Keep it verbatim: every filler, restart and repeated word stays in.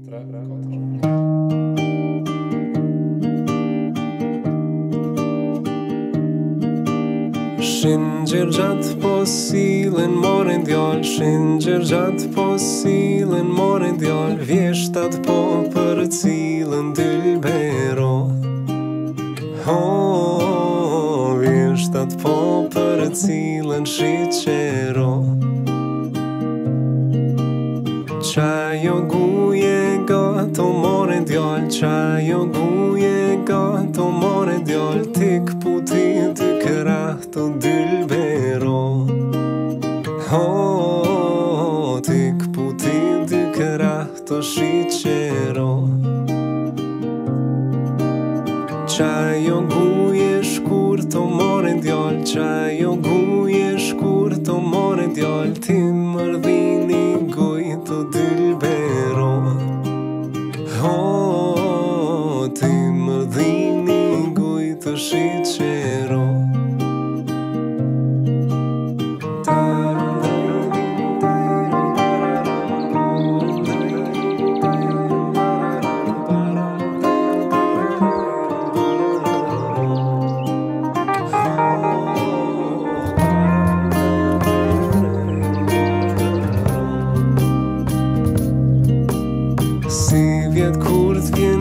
tre, katër. Shin gjergjat po sillen morin djall, shin gjergjat po sillen morin djall, vjeshtat po për cilën dylbero. Oh, vjeshtat po për cilën shiqero. Qajo guje gato morin djall, qajo guje gato morin djall, tik puti dy krahto dylbero. Oh, tik puti dy krahto shiqero. Qajo guje shkurto morin djall, qajo guje shkurto morin djall, ti mërdhini gojto dylbero. Oh, ti mërdhini gojto shiqero. Si vjet kur t'vjen